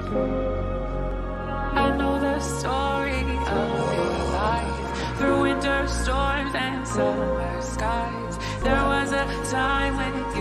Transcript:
I know the story of your life, through winter storms and summer skies. There was a time when